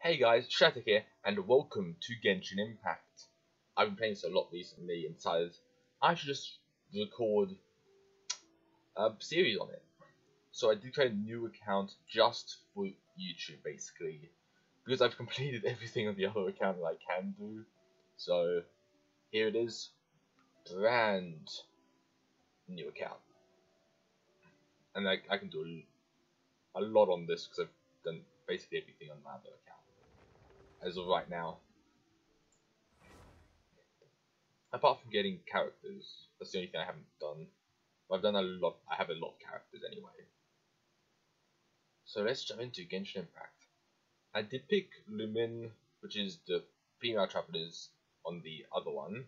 Hey guys, Shatter here, and welcome to Genshin Impact. I've been playing this a lot recently and decided I should just record a series on it. So I did create a new account just for YouTube, basically, because I've completed everything on the other account that I can do. So here it is, brand new account, and I can do a lot on this because I've done basically everything on my other account as of right now. Apart from getting characters, that's the only thing I haven't done. I've done a lot. I have a lot of characters anyway. So let's jump into Genshin Impact. I did pick Lumin, which is the female travelers on the other one.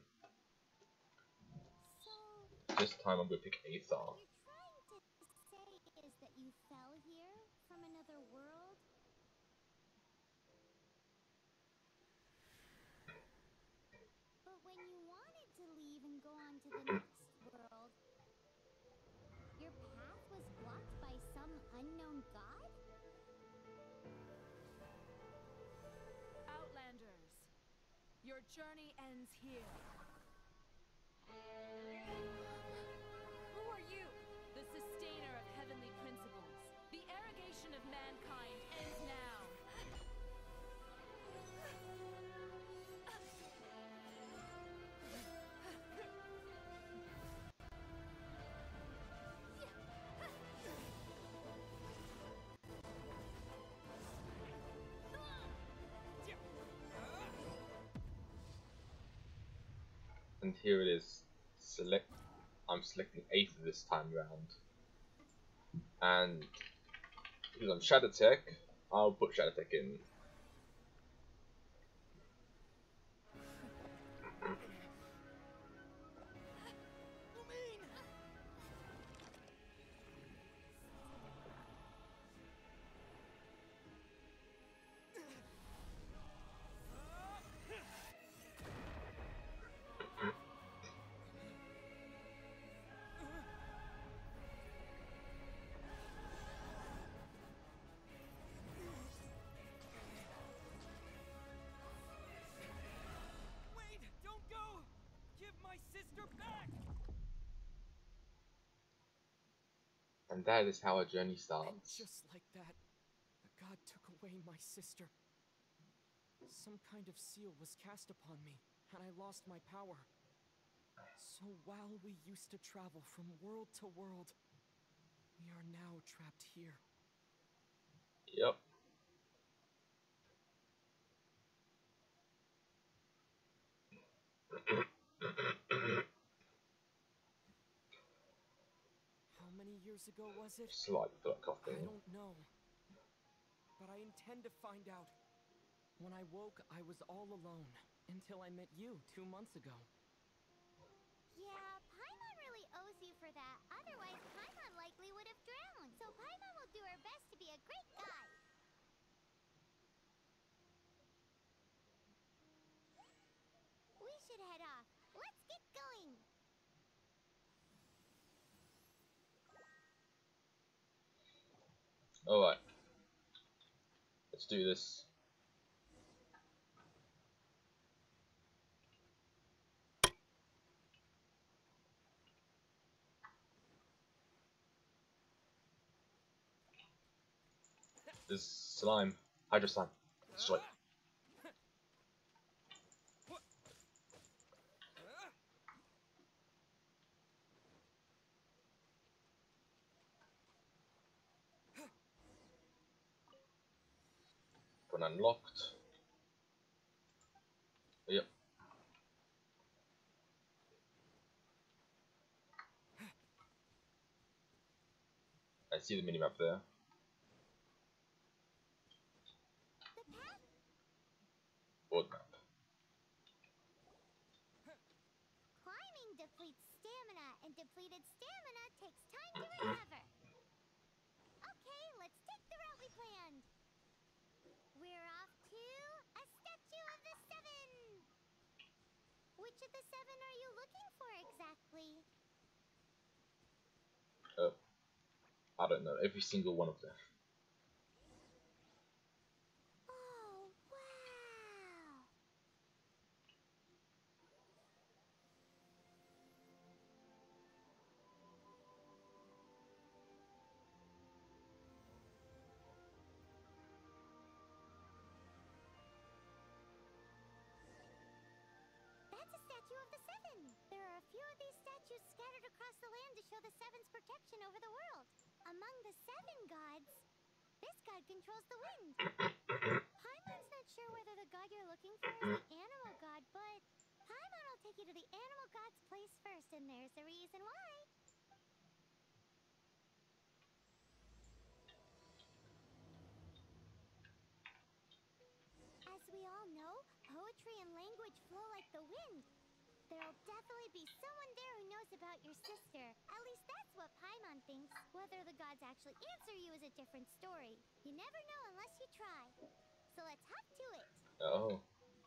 This time I'm going to pick Aethar. Your path was blocked by some unknown god? Outlanders, your journey ends here. Who are you? The sustainer of heavenly principles. The arrogation of mankind ends now. And here it is. I'm selecting Aethar this time round. And because I'm Shadow Tech, I'll put Shadow Tech in. And that is how our journey starts. And just like that, the god took away my sister. Some kind of seal was cast upon me, and I lost my power. So while we used to travel from world to world, we are now trapped here. Yep. How many years ago was it? Slightly feel like coughing. I don't know. But I intend to find out. When I woke, I was all alone, until I met you 2 months ago. Yeah, Paimon really owes you for that. Otherwise, Paimon likely would have drowned. So Paimon will do her best to be a great guide. We should head off. Let's get going. Alright. Let's do this. This slime. Hydro slime. Destroy. When unlocked. Yep. I see the minimap there. The path Board map. climbing depletes stamina, and depleted stamina takes time to recover. Okay, let's take the route we planned. We're off to a statue of the seven. Which of the seven are you looking for exactly? I don't know. Every single one of them. Oh, the land to show the Seven's protection over the world. Among the 7 gods, this god controls the wind. Paimon's not sure whether the god you're looking for is the animal god, but Paimon will take you to the animal god's place first, and there's a reason why. As we all know, poetry and language flow like the wind. There'll definitely be someone there who knows about your sister. At least that's what Paimon thinks. Whether the gods actually answer you is a different story. You never know unless you try. So let's hop to it. Oh.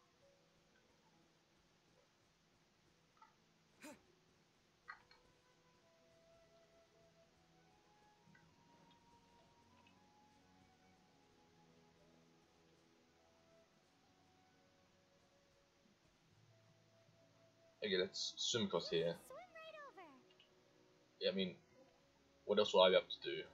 Okay, let's swim across here. Swim right over. Yeah, I mean, what else will I be able to do?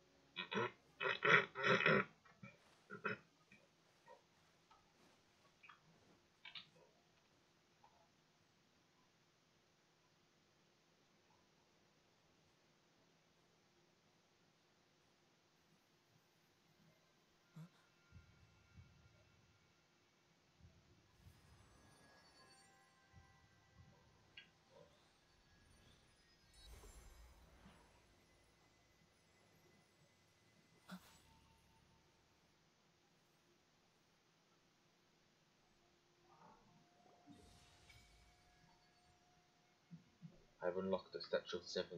I've unlocked the Statue of 7.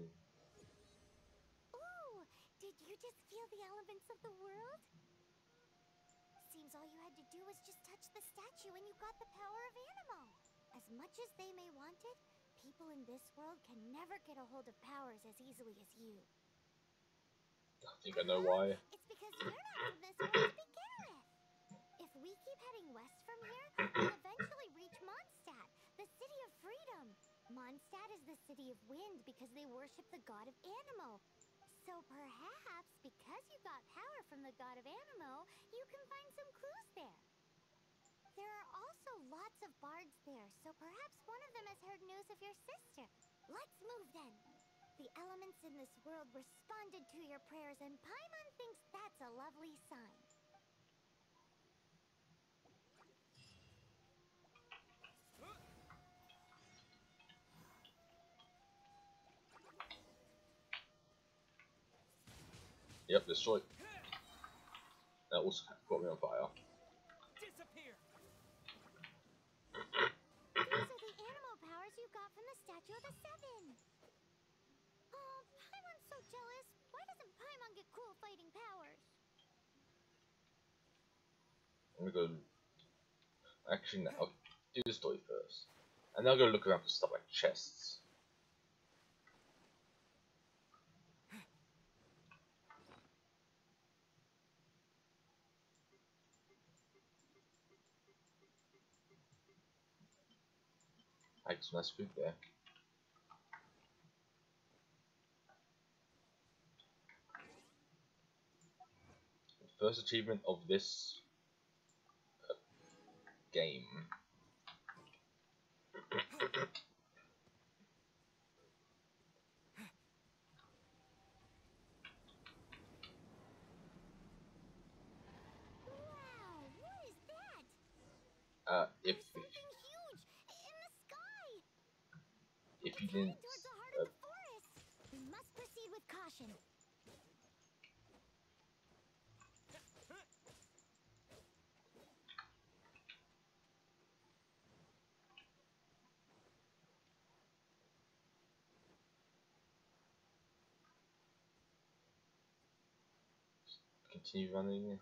Ooh, did you just feel the elements of the world? Seems all you had to do was just touch the statue and you got the power of Animo. As much as they may want it, people in this world can never get a hold of powers as easily as you. I think I know why. It's because you're not from this world to begin with. If we keep heading west from here, we'll eventually reach Mondstadt, the city of freedom. Mondstadt is the city of wind because they worship the god of Animo. So perhaps, because you got power from the god of Animo, you can find some clues there. There are also lots of bards there, so perhaps one of them has heard news of your sister. Let's move then. The elements in this world responded to your prayers, and Paimon thinks that's a lovely sign. Yep, destroyed. That also caught me on fire. Disappear! These are the animal powers you got from the Statue of the 7. Oh, Paimon's so jealous. Why doesn't Paimon get cool fighting powers? I'm gonna go. Actually, no, I'll do the story first. And then I'll go look around for stuff like chests. I got some nice food there. The first achievement of this game. Wow, what is that? If There's something huge in the sky. you It's heading didn't, towards the heart of the forest. We must proceed with caution. continue running.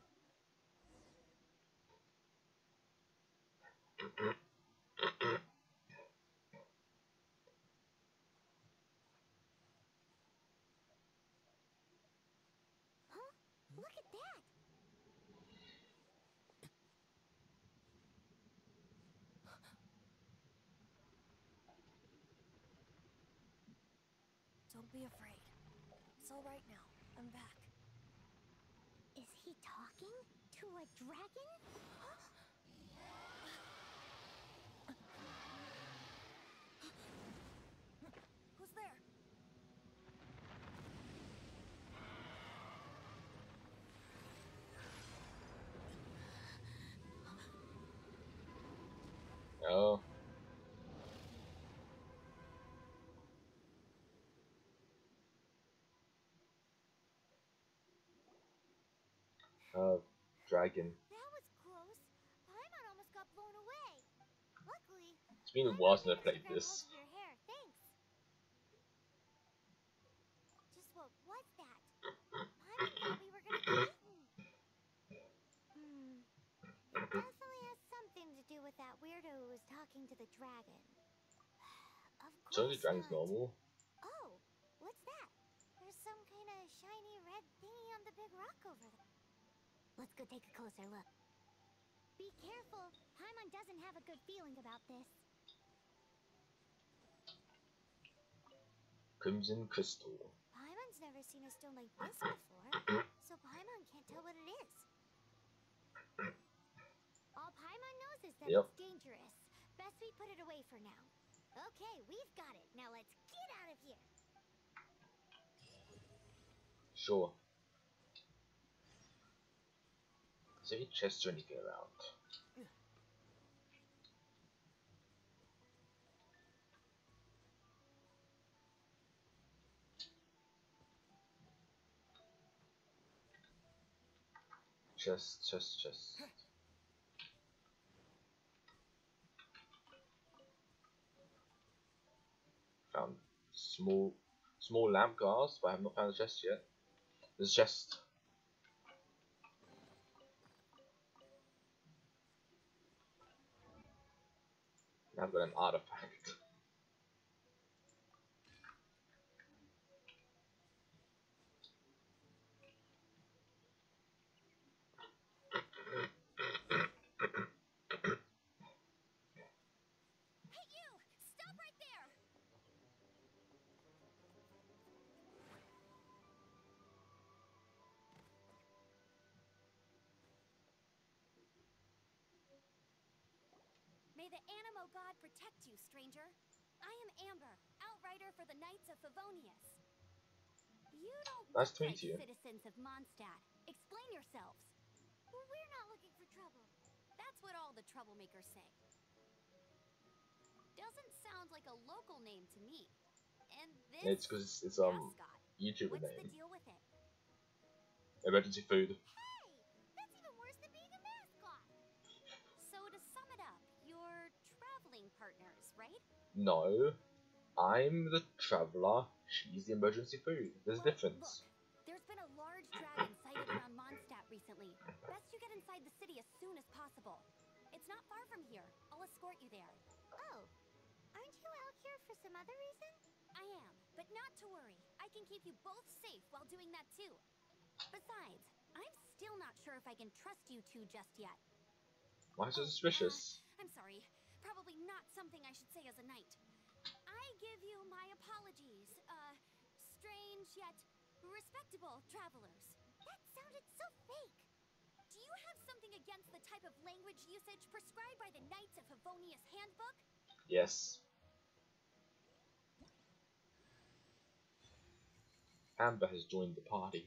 Huh? Look at that. Don't be afraid. It's all right now. I'm back. Is he talking to a dragon? Who's there? Oh. Dragon. That was close. Paimon almost got blown away. Luckily, It's been a Paimon while since I managed to played grab this. hold of your hair. Thanks. Just what was that? Paimon thought we were gonna get eaten. It definitely has something to do with that weirdo who was talking to the dragon. Of So the course dragon's not. normal. Oh, what's that? There's some kind of shiny red thingy on the big rock over there. Let's go take a closer look. Be careful. Paimon doesn't have a good feeling about this. Crimson crystal. Paimon's never seen a stone like this before, so Paimon can't tell what it is. All Paimon knows is that Yep. it's dangerous. Best we put it away for now. Okay, we've got it. Now let's get out of here. Sure. Is there any chests or anything around? Chest. Found small lamp glass, but I have not found a chest yet. There's a chest. Now I've got an artifact. Hey, you! Stop right there! May the Animo God protect you, stranger. I am Amber, outrider for the Knights of Favonius. You don't Nice look to like meet you. citizens of Mondstadt. Explain yourselves. Well, we're not looking for trouble. That's what all the troublemakers say. Doesn't sound like a local name to me. And this It's because it's mascot. YouTuber What's the name. deal with it? Emergency food. Hey! That's even worse than being a mascot! So to sum it up, you're traveling partners, right? No, I'm the traveler. She's the emergency food. There's a Well, difference. Look, there's been a large dragon sighted around Mondstadt recently. Best you get inside the city as soon as possible. It's not far from here. I'll escort you there. Oh, aren't you out here for some other reason? I am, but not to worry. I can keep you both safe while doing that too. Besides, I'm still not sure if I can trust you two just yet. Why so Oh, suspicious? I'm sorry. Probably not something I should say as a knight. I give you my apologies, strange yet respectable travelers. That sounded so fake. Do you have something against the type of language usage prescribed by the Knights of Favonius Handbook? Yes. Amber has joined the party.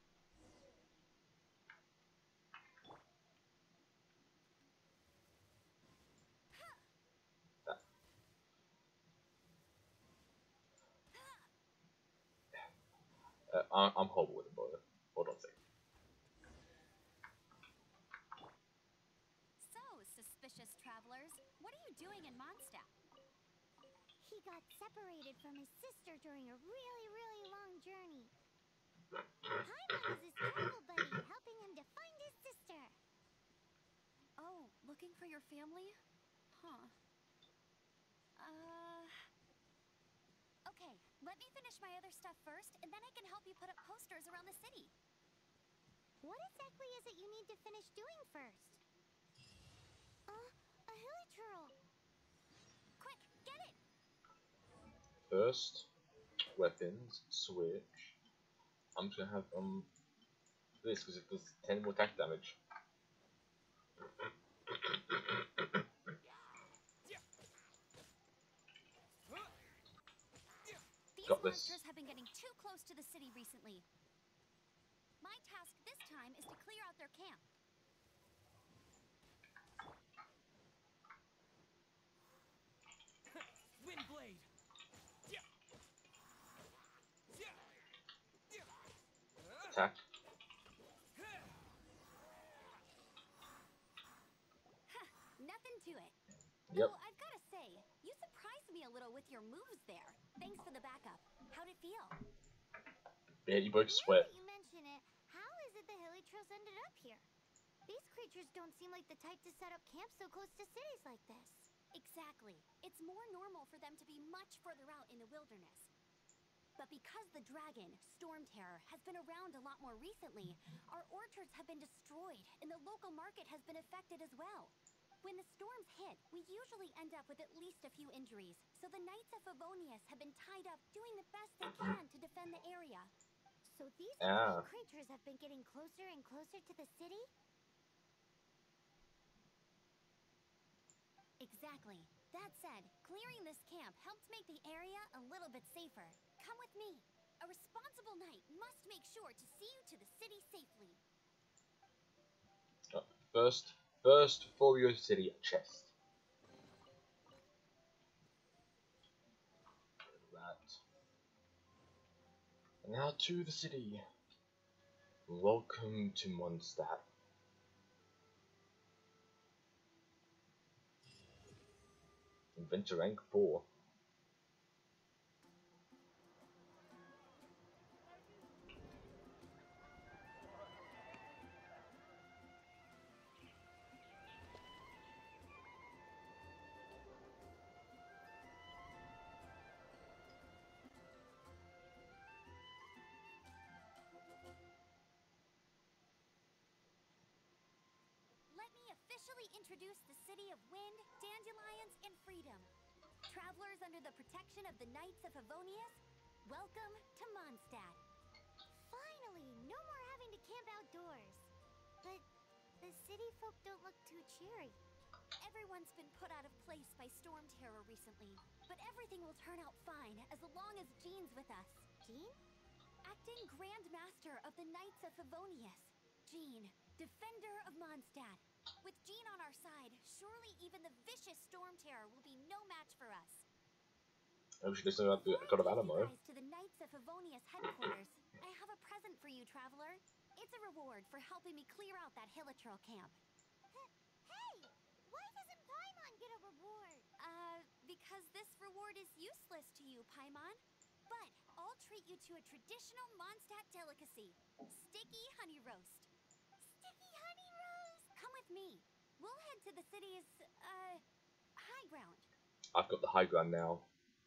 I'm horrible with the bow. Hold on a second. So, suspicious travelers, what are you doing in Mondstadt? He got separated from his sister during a really, really long journey. Paimon was his travel buddy, helping him to find his sister. Oh, looking for your family? Huh. Okay, let me finish my other stuff first, and then I can help you put up posters around the city. What exactly is it you need to finish doing first? A hilichurl. Quick, get it! First, weapons, switch. I'm just gonna have this because it does 10 more attack damage. These Got this. monsters have been getting too close to the city recently. My task this time is to clear out their camp. into it. Yep. Though I've gotta say, you surprised me a little with your moves there. Thanks for the backup. How'd it feel? Yeah, you broke a Now sweat. that you mention it, how is it the Hilichurls ended up here? These creatures don't seem like the type to set up camp so close to cities like this. Exactly. It's more normal for them to be much further out in the wilderness. But because the dragon, Storm Terror, has been around a lot more recently, our orchards have been destroyed and the local market has been affected as well. When the storms hit, we usually end up with at least a few injuries, so the Knights of Favonius have been tied up doing the best they can to defend the area. So these Ah. giant creatures have been getting closer and closer to the city? Exactly. That said, clearing this camp helped make the area a little bit safer. Come with me. A responsible knight must make sure to see you to the city safely. First, before we go to the city, a chest. That. And now to the city. Welcome to Mondstadt. Adventure rank 4. Let me officially introduce the city of wind, dandelions, and freedom. Travelers under the protection of the Knights of Favonius, welcome to Mondstadt. Finally, no more having to camp outdoors. But the city folk don't look too cheery. Everyone's been put out of place by storm terror recently, but everything will turn out fine as long as Jean's with us. Jean? Acting Grand Master of the Knights of Favonius. Jean, Defender of Mondstadt. With Jean on our side, surely even the vicious storm terror will be no match for us. I wish this about the God of Animo. To the Knights of Favonius headquarters, I have a present for you, traveler. It's a reward for helping me clear out that Hilichurl camp. Hey! Why doesn't Paimon get a reward? Because this reward is useless to you, Paimon. But I'll treat you to a traditional Mondstadt delicacy, sticky honey roast. Sticky honey roast? Come with me. We'll head to the city's, high ground. I've got the high ground now.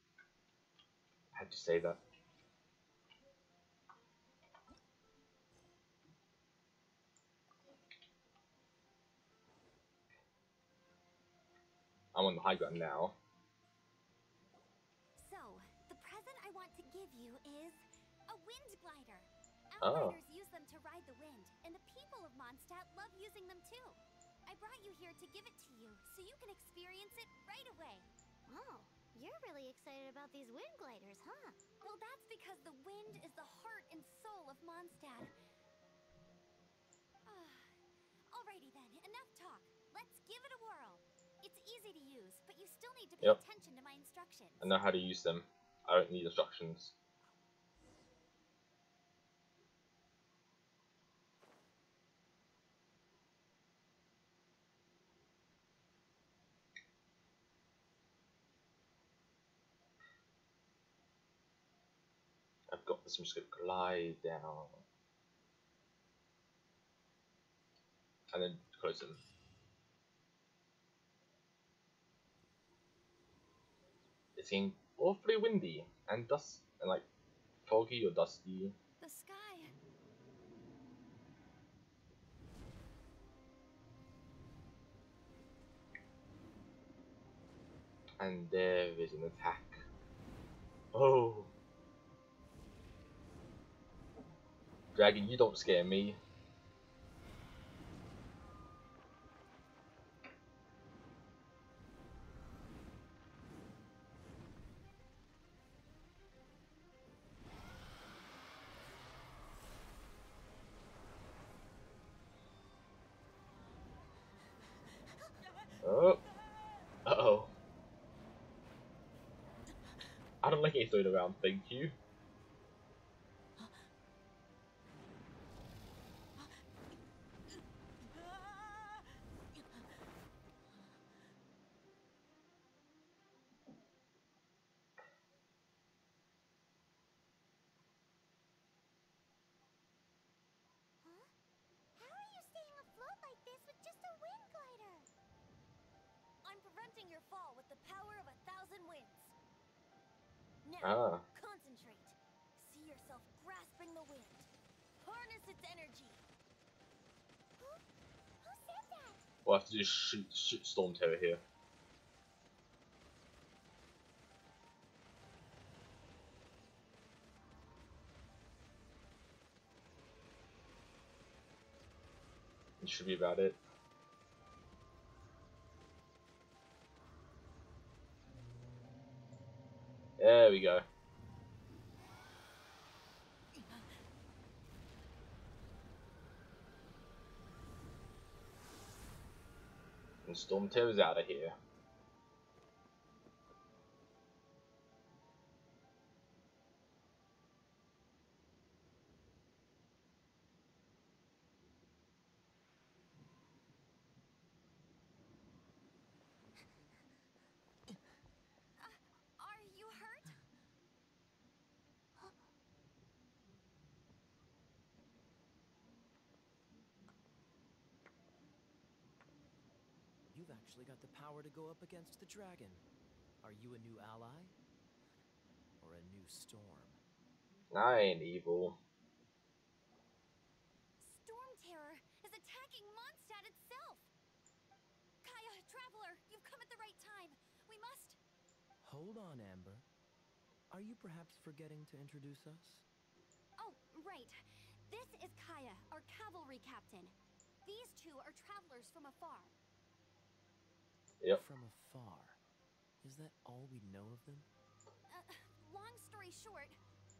I had to say that. I'm on the high ground now. So, the present I want to give you is a wind glider. Oh. Outriders use them to ride the wind, and the people of Mondstadt love using them too. I brought you here to give it to you, so you can experience it right away. Oh, you're really excited about these wind gliders, huh? Well, that's because the wind is the heart and soul of Mondstadt. Alrighty then, enough talk. Let's give it a whirl. It's easy to use, but you still need to pay attention to my instructions. I know how to use them. I don't need instructions. I've got this. I'm just going to glide down. And then close them. It's getting awfully windy and like foggy or dusty. The sky. And there is an attack. Oh. Dragon, you don't scare me. Oh. Uh-oh. I don't like getting thrown around, thank you. fall with the power of 1,000 winds. Now, Ah. concentrate. See yourself grasping the wind. Harness its energy. Who said that? We'll have to just shoot Storm Terror here. It should be about it. There we go. And Storm Terror's out of here. Are you hurt? You've actually got the power to go up against the dragon. Are you a new ally? Or a new storm? I ain't evil. Storm Terror is attacking Mondstadt itself! Kaya, Traveler, you've come at the right time. We must... Hold on, Amber. Are you perhaps forgetting to introduce us? Oh, right. This is Kaya, our cavalry captain. These two are travelers from afar. Yep. From afar. Is that all we know of them? Long story short...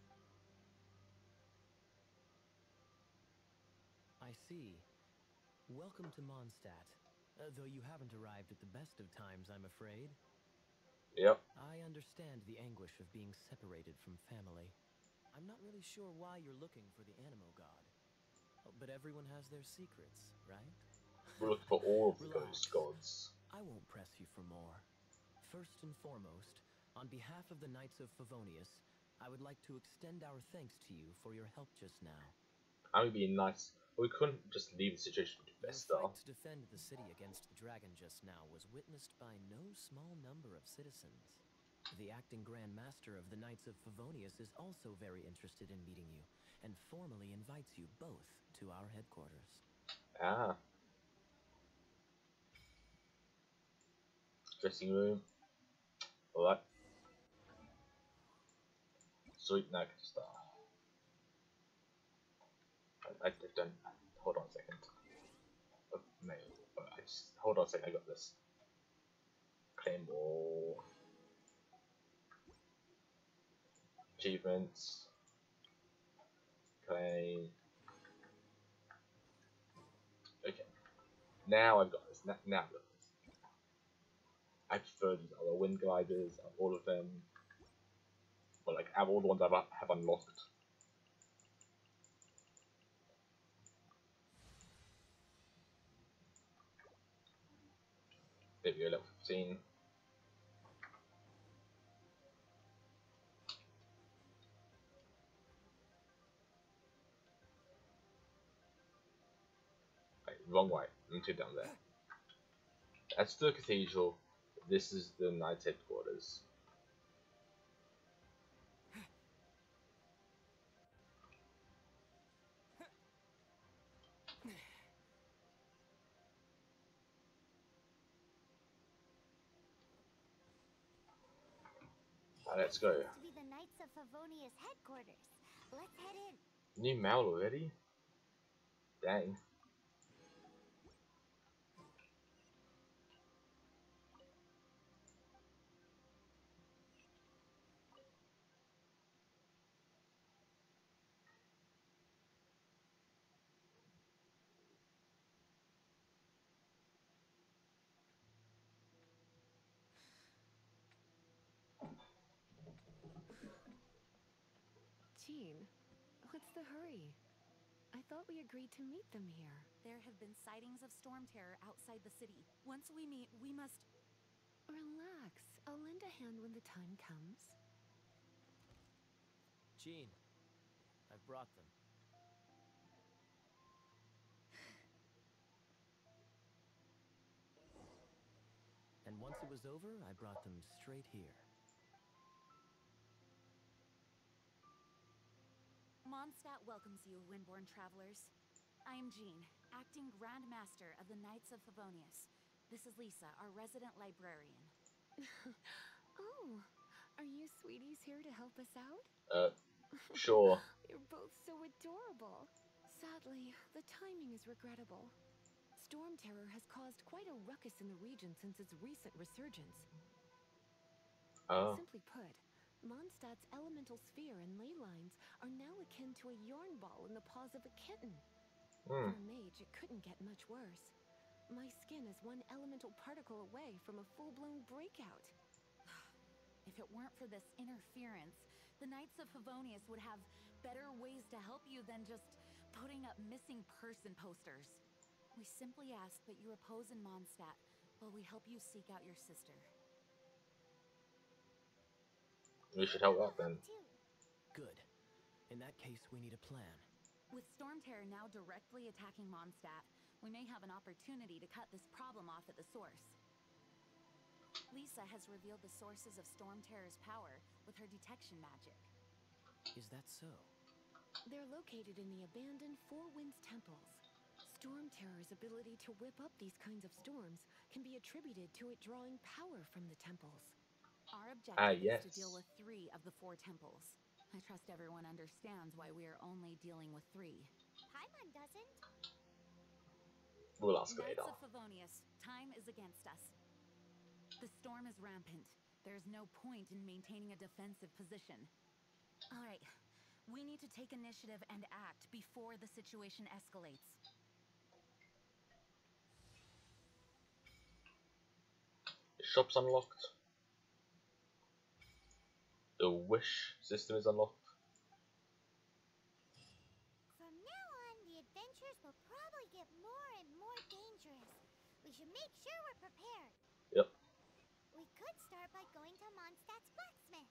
I see. Welcome to Mondstadt. Though you haven't arrived at the best of times, I'm afraid. Yep. I understand the anguish of being separated from family. I'm not really sure why you're looking for the Animo God. Oh, but everyone has their secrets, right? We're looking for all of the Relax. ghost gods. I won't press you for more. First and foremost, on behalf of the Knights of Favonius, I would like to extend our thanks to you for your help just now. I would be nice. We couldn't just leave the situation to Your fester. fight to defend the city against the dragon just now was witnessed by no small number of citizens. The acting Grand Master of the Knights of Favonius is also very interested in meeting you, and formally invites you both to our headquarters. Ah. Dressing room. Alright. Sweet, now I can start. I don't. Hold on a second. Oh, no. Hold on a second, I got this. Claymore. Achievements. Claim. Okay. Now I've got this. Now I've got this. I prefer these other wind gliders, all of them. Well, like, I have all the ones I have unlocked. There we go, level 15. Right, wrong way. I'm too down there. That's the cathedral. This is the Knight's headquarters. Let's go. To be the Knights of Favonius headquarters. Let's head in. New mail already? Dang. Jean, what's the hurry? I thought we agreed to meet them here. There have been sightings of Storm Terror outside the city. Once we meet, we must... Relax. I'll lend a hand when the time comes. Jean, I've brought them. And And once it was over, I brought them straight here. Mondstadt welcomes you, Windborn travelers. I am Jean, acting Grand Master of the Knights of Favonius. This is Lisa, our resident librarian. Oh, are you sweeties here to help us out? Sure. You're both so adorable. Sadly, the timing is regrettable. Storm Terror has caused quite a ruckus in the region since its recent resurgence. Oh. Simply put, Mondstadt's elemental sphere and ley lines are now akin to a yarn ball in the paws of a kitten. For a mage, it couldn't get much worse. My skin is one elemental particle away from a full-blown breakout. If it weren't for this interference, the Knights of Favonius would have better ways to help you than just putting up missing person posters. We simply ask that you repose in Mondstadt while we help you seek out your sister. We should help out then. Good. In that case, we need a plan. With Storm Terror now directly attacking Mondstadt, we may have an opportunity to cut this problem off at the source. Lisa has revealed the sources of Storm Terror's power with her detection magic. Is that so? They're located in the abandoned Four Winds temples. Storm Terror's ability to whip up these kinds of storms can be attributed to it drawing power from the temples. Our objective yes. is to deal with 3 of the 4 temples. I trust everyone understands why we are only dealing with 3. Paimon doesn't. We'll ask Knights later. of Favonius, time is against us. The storm is rampant. There's no point in maintaining a defensive position. All right, we need to take initiative and act before the situation escalates. The shop's unlocked. The wish system is unlocked. From now on, the adventures will probably get more and more dangerous. We should make sure we're prepared. Yep. We could start by going to Mondstadt's blacksmith.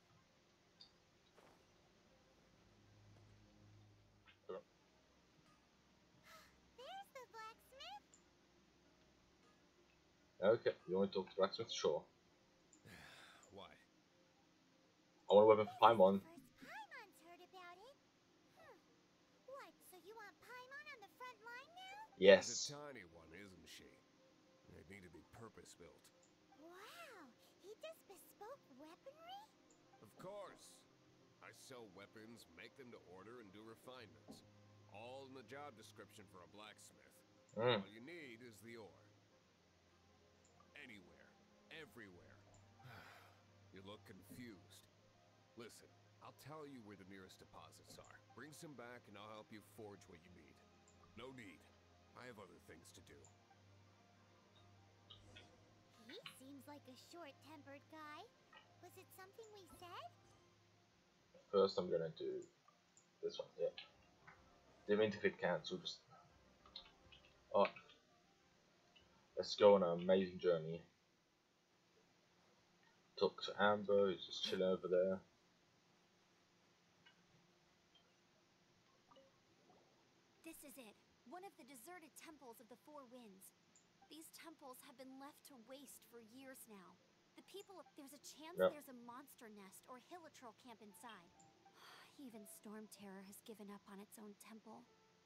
Yep. There's the blacksmith. Okay, you want to talk to blacksmith? Sure. Why? I want a weapon for Paimon. First Paimon's heard about it. What, so you want Paimon on the front line now? Yes. She's a tiny one, isn't she? They need to be purpose-built. Wow, he does bespoke weaponry? Of course. I sell weapons, make them to order, and do refinements. All in the job description for a blacksmith. All you need is the ore. Anywhere. Everywhere. You look confused. Listen, I'll tell you where the nearest deposits are. Bring some back and I'll help you forge what you need. No need. I have other things to do. He seems like a short-tempered guy. Was it something we said? First, I'm gonna do this one. Yeah. Didn't mean to click cancel. Just. Oh. Let's go on an amazing journey. Talk to Amber, who's just chilling over there. This is it. One of the deserted temples of the Four Winds. These temples have been left to waste for years now. The people, there's a chance there's a monster nest or hilitrol camp inside. Even Storm Terror has given up on its own temple.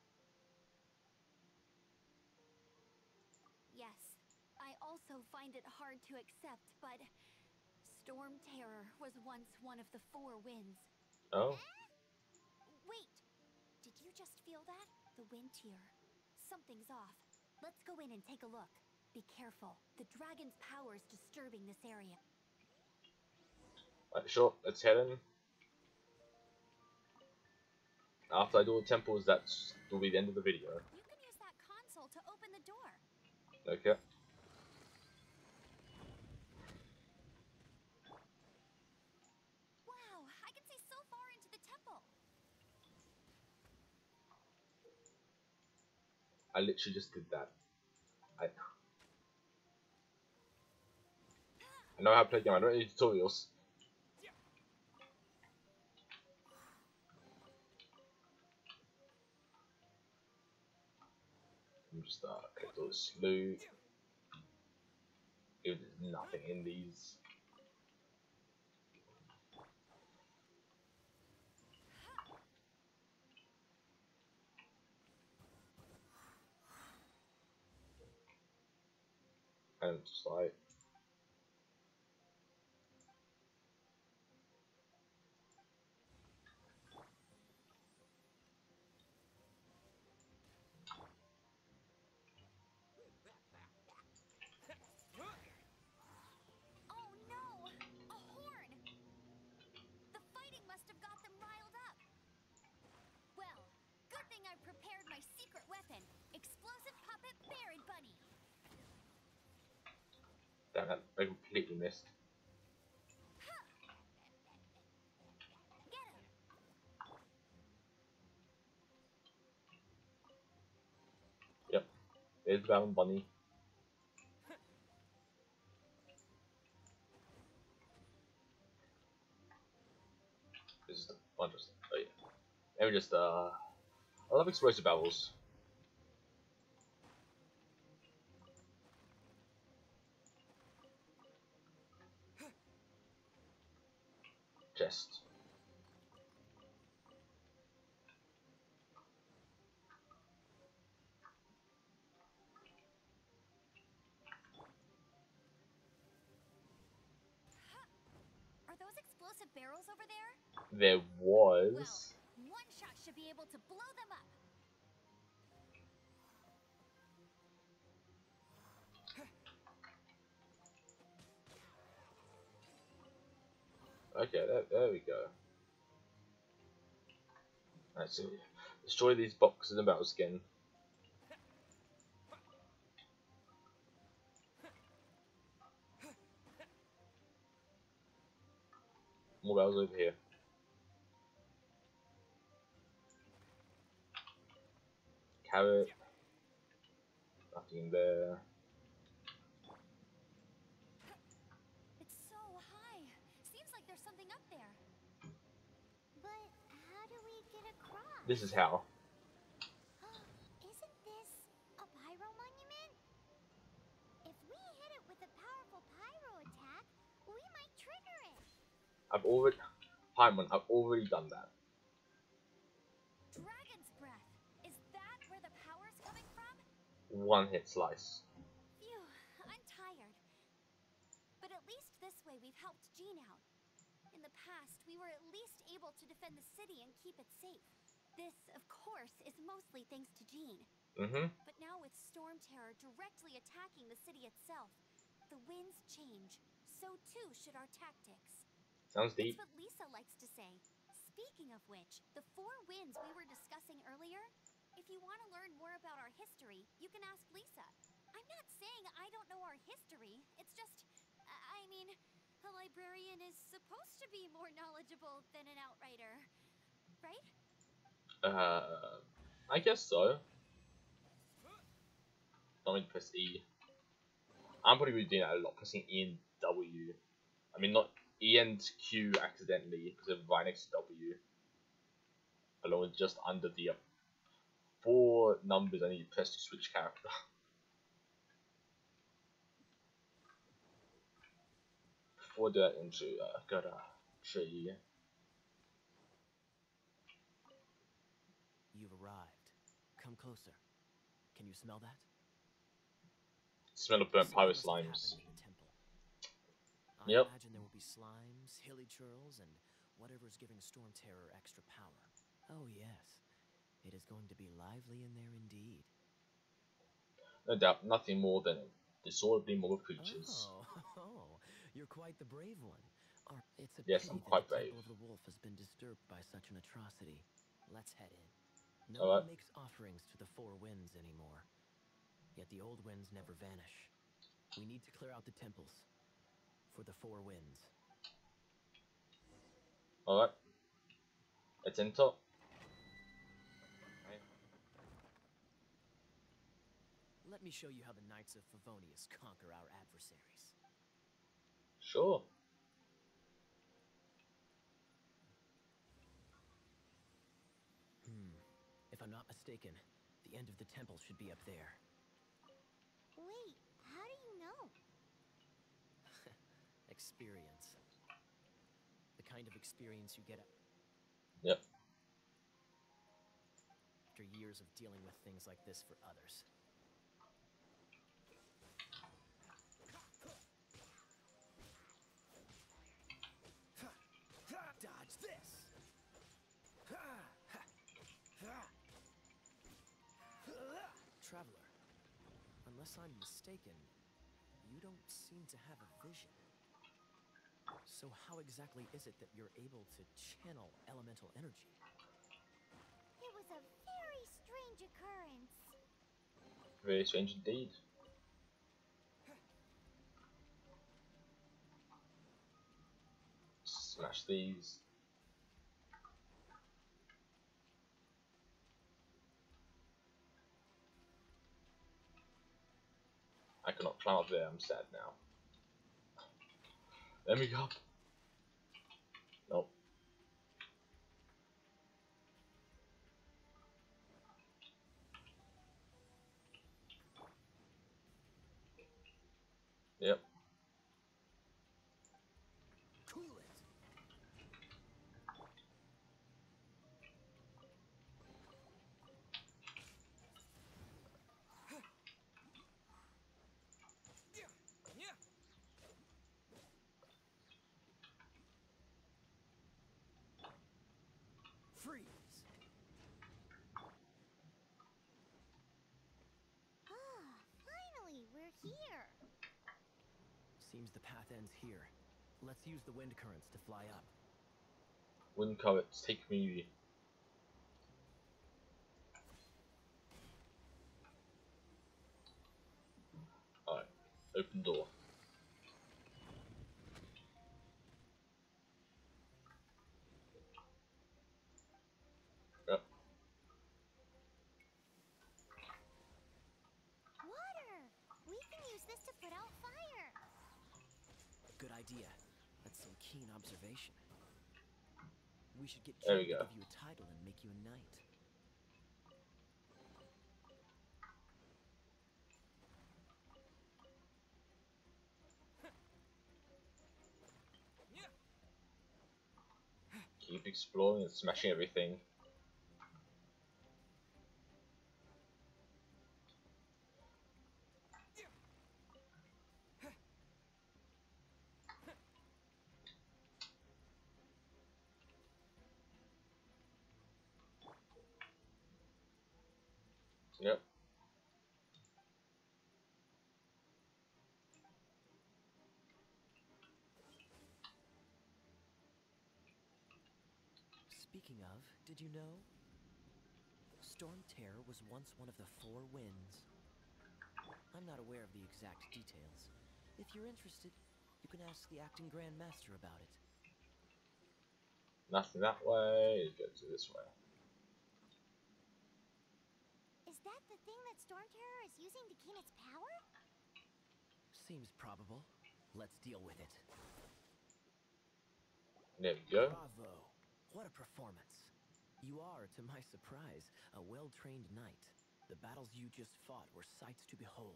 Yes, I also find it hard to accept, but Storm Terror was once one of the Four Winds. Oh. Wait! Did you just feel that? The wind here. Something's off. Let's go in and take a look. Be careful. The dragon's power is disturbing this area. Right, sure, let's head in. After I do the temples, that will be the end of the video. You can use that console to open the door. Okay. Wow, I can see so far into the temple. I literally just did that. I know how to play a game, I don't need tutorials. I'm just collect all this loot. There's nothing in these. And just like, Oh no! A horn! The fighting must have got them riled up. Well, good thing I prepared my secret weapon, explosive puppet Berry Bunny. damn it, I completely missed. Get him! Yep, there's Brown Bunny. This is the one just, oh yeah. Let me just, I love explosive barrels. Chest. Are those explosive barrels over there? There Well, was. one shot should be able to blow them up. Okay, there we go. Let's see. Destroy these boxes and barrels again. More barrels over here. Carrot. Nothing there. It's so high. Seems like there's something up there. But how do we get across? This is how. Isn't this a pyro monument? If we hit it with a powerful pyro attack, we might trigger it. I've already. Paimon, I've already done that. Dragon's breath. Is that where the power's coming from? One hit slice. Phew, I'm tired. But at least this way we've helped Jean out. In the past, we were at least able to defend the city and keep it safe. This, of course, is mostly thanks to Jean. But now with Storm Terror directly attacking the city itself, the winds change. So too should our tactics. Sounds That's deep. what Lisa likes to say. Speaking of which, the 4 winds we were discussing earlier, if you want to learn more about our history, you can ask Lisa. I'm not saying I don't know our history. It's just, I mean, a librarian is supposed to be more knowledgeable than an outrider, right? I guess so. Don't need to press E. I'm probably doing that a lot, pressing E and W. I mean, not E and Q accidentally, because of right next to W. Along with just under the 4 numbers I need to press to switch character. Before that into got a tree. You've arrived. Come closer. Can you smell that? Smell of burnt Something pyro must have slimes. happened in the temple. I Yep. imagine there will be slimes, hilly churls, and whatever's giving Storm Terror extra power. Oh yes, it is going to be lively in there indeed. No doubt, nothing more than disorderly mob creatures. Oh, you're quite the brave one. It's a Yes, pity I'm that quite the brave. Temple of the Wolf has been disturbed by such an atrocity. Let's head in. No Alright. one makes offerings to the 4 winds anymore. Yet the old winds never vanish. We need to clear out the temples for the 4 winds. Alright. Let's enter. Okay. Let me show you how the Knights of Favonius conquer our adversaries. Sure. If I'm not mistaken, the end of the temple should be up there. Wait, how do you know? experience. The kind of experience you get Yep. after years of dealing with things like this for others. Dodge this! Traveler, unless I'm mistaken, you don't seem to have a vision. So how exactly is it that you're able to channel elemental energy? It was a very strange occurrence. Very strange indeed. Smash these. I cannot climb up there, I'm sad now. Let me go. Nope. Yep. Cool it! Freeze! Ah, finally, we're here. Seems the path ends here. Let's use the wind currents to fly up. Wind currents, take me. Alright. Open door. Yep. Water! We can use this to put out fire. Good idea. That's some keen observation. We should get There King we to go. give you a title and make you a knight. Keep exploring and smashing everything. Yep. Speaking of, did you know? Storm Terror was once one of the Four Winds. I'm not aware of the exact details. If you're interested, you can ask the acting Grand Master about it. Nothing that way. Go to this way. Is that the thing that Storm Terror is using to gain its power? Seems probable. Let's deal with it. There we go. Bravo! What a performance. You are, to my surprise, a well-trained knight. The battles you just fought were sights to behold.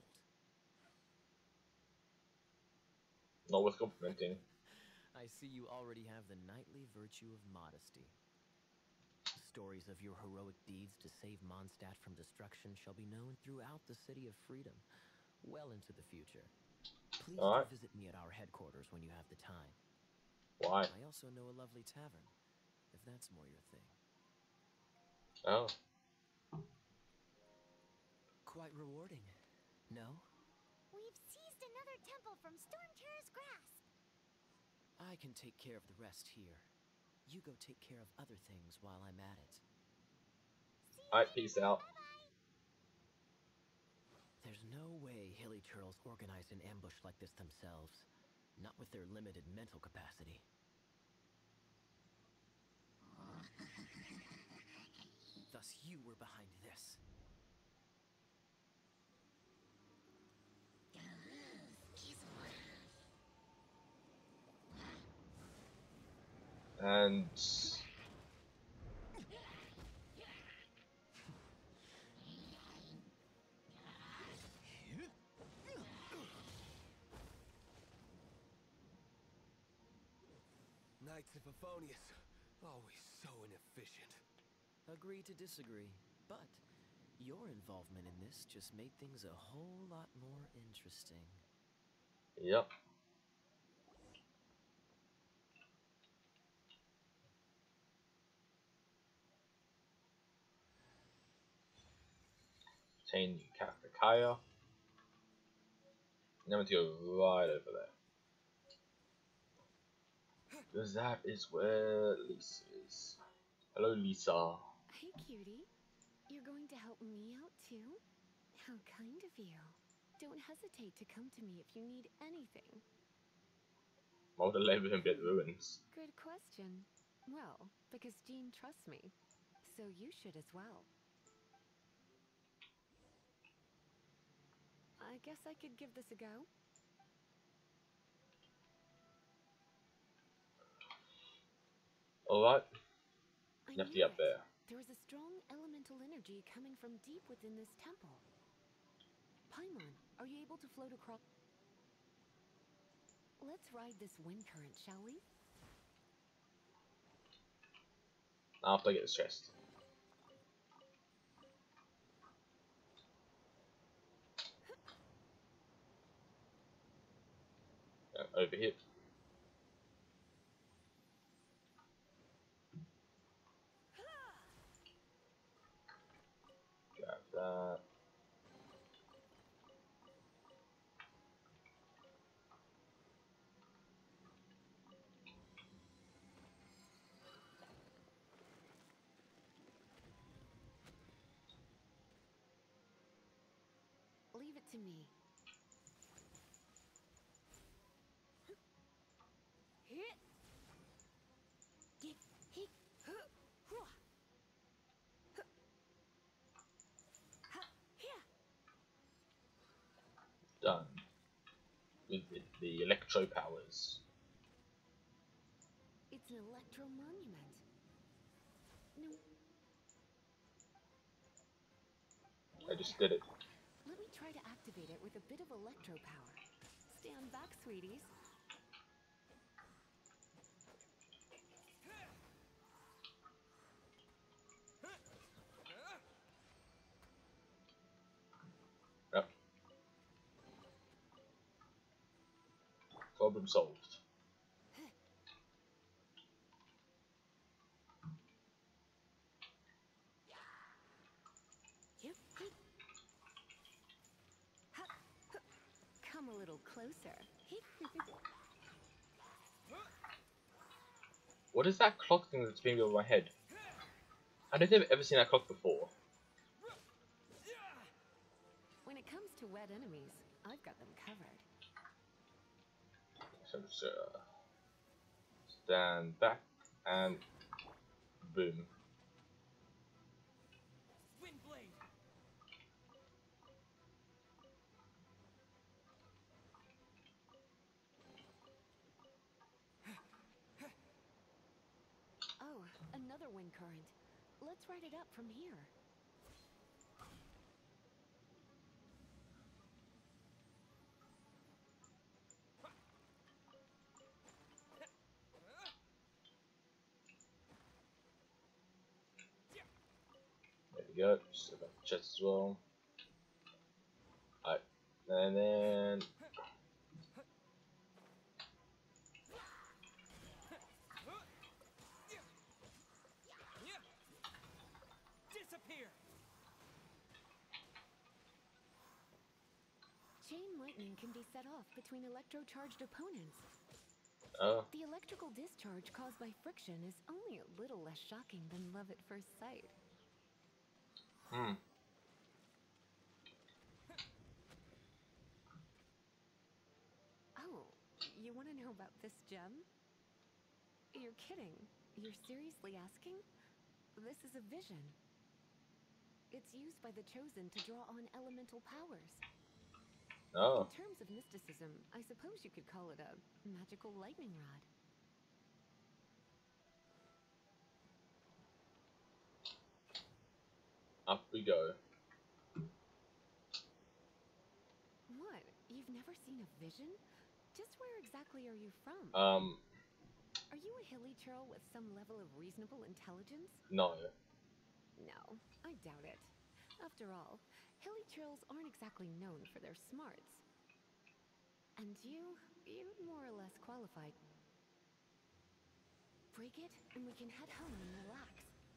Not worth complimenting. I see you already have the knightly virtue of modesty. Stories of your heroic deeds to save Mondstadt from destruction shall be known throughout the City of Freedom, well into the future. Please do Alright. visit me at our headquarters when you have the time. Why? I also know a lovely tavern, if that's more your thing. Oh. Quite rewarding, no? We've seized another temple from Storm Terror's grasp. I can take care of the rest here. You go take care of other things while I'm at it. See you Alright, later. peace out. Bye-bye. There's no way Hilly Turtles organized an ambush like this themselves. Not with their limited mental capacity. Thus you were behind this. And Knights of Favonius, always so inefficient. Agree to disagree, but your involvement in this just made things a whole lot more interesting. Yep. Obtain new character Kaya. And I'm going to go right over there. Because that is where Lisa is. Hello, Lisa. Hey, cutie. You're going to help me out too? How kind of you. Don't hesitate to come to me if you need anything. Why would I let him get ruins? Good question. Well, because Jean trusts me. So you should as well. I guess I could give this a go. Alright. I You have to knew get up it. there. There is a strong elemental energy coming from deep within this temple. Paimon, are you able to float across? Let's ride this wind current, shall we? After I get this chest. Over here. Grab that. Leave it to me. Done. With the electro powers. It's an electro monument. No. I just did it. Let me try to activate it with a bit of electro power. Stand back, sweeties. Yep. Problem solved. Come a little closer. What is that clock thing that's being over my head? I don't think I've ever seen that clock before. When it comes to wet enemies, I've got them covered. So just stand back and boom. Windblade! Oh, another wind current. Let's ride it up from here. There we go. Just about the chest as well. Alright. And then Disappear! Chain lightning can be set off between electro-charged opponents. oh, The electrical discharge caused by friction is only a little less shocking than love at first sight. Oh, you want to know about this gem? You're kidding. You're seriously asking? This is a vision. It's used by the Chosen to draw on elemental powers. Oh. In terms of mysticism, I suppose you could call it a magical lightning rod. Up we go. What? You've never seen a vision? Just where exactly are you from? Are Are you a hilly churl with some level of reasonable intelligence? No. No, I doubt it. After all, hilly churls aren't exactly known for their smarts. And you're more or less qualified. Break it, and we can head home and relax.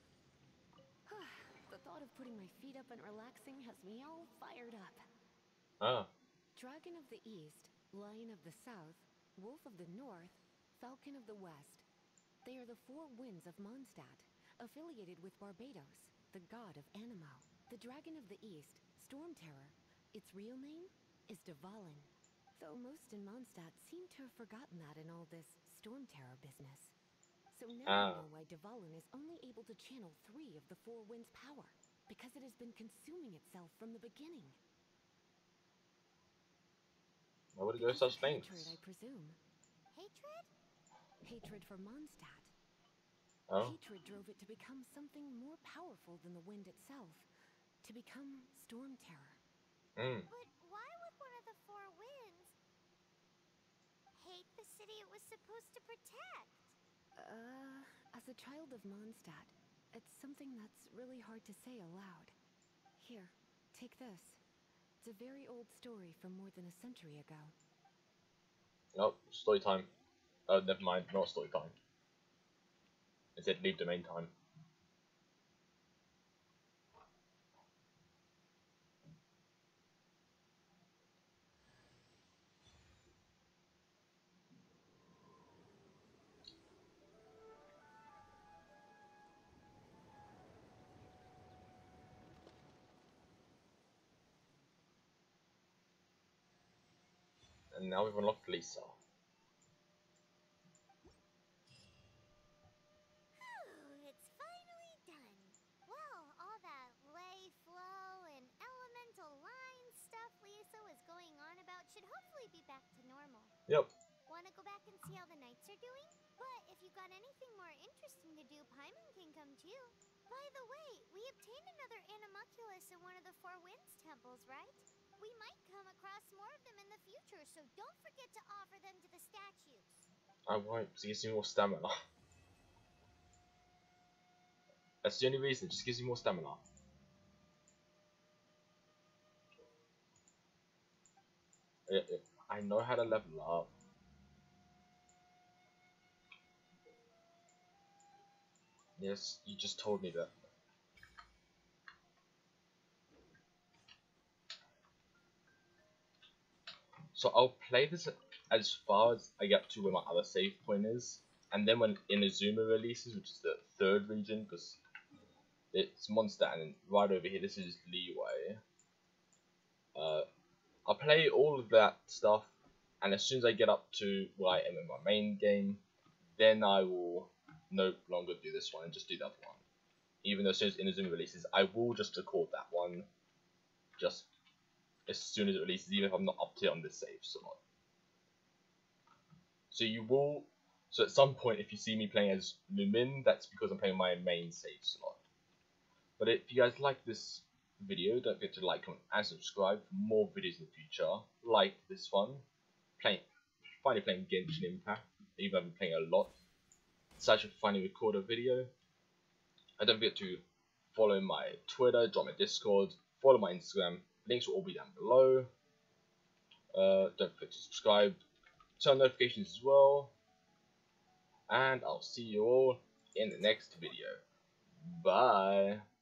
The thought of putting my feet up and relaxing has me all fired up. Ah. Dragon of the East, Lion of the South, Wolf of the North, Falcon of the West. They are the four winds of Mondstadt, affiliated with Barbados, the god of Animo. The Dragon of the East, Storm Terror, its real name is Dvalin. Though most in Mondstadt seem to have forgotten that in all this Storm Terror business. So now we know why Dvalin is only able to channel 3 of the four winds' power, because it has been consuming itself from the beginning. Why would it go such things? Hatred, I presume. Hatred? Hatred for Mondstadt. Oh. Hatred drove it to become something more powerful than the wind itself, to become Storm Terror. But why would one of the four winds hate the city it was supposed to protect? As a child of Mondstadt, it's something that's really hard to say aloud. Here, take this. It's a very old story from more than a century ago. Oh, story time. Oh, never mind, not story time. It said leave domain time. And now we've unlocked Lisa. It's finally done. Well, all that lay flow and elemental line stuff Lisa was going on about should hopefully be back to normal. Yep. Want to go back and see how the knights are doing? But if you got anything more interesting to do, Paimon can come too. By the way, we obtained another Animalculus in one of the Four Winds temples, right? We might come across more of them in the future, so don't forget to offer them to the statues. I won't, because it gives me more stamina. That's the only reason, it just gives you more stamina. I know how to level up. Yes, you just told me that. So I'll play this as far as I get to where my other save point is, and then when Inazuma releases, which is the third region, because it's Mondstadt, and right over here, this is Leeway. I'll play all of that stuff, and as soon as I get up to where I am in my main game, then I will no longer do this one and just do that one. Even though as soon as Inazuma releases, I will just record that one just as soon as it releases, even if I'm not up to it on this save slot. So at some point, if you see me playing as Lumin, that's because I'm playing my main save slot. But if you guys like this video, don't forget to like, comment, and subscribe for more videos in the future, like this one. Finally playing Genshin Impact, even though I've been playing a lot. So I should finally record a video. And don't forget to follow my Twitter, join my Discord, follow my Instagram. Links will all be down below. Don't forget to subscribe, turn on notifications as well. And I'll see you all in the next video. Bye.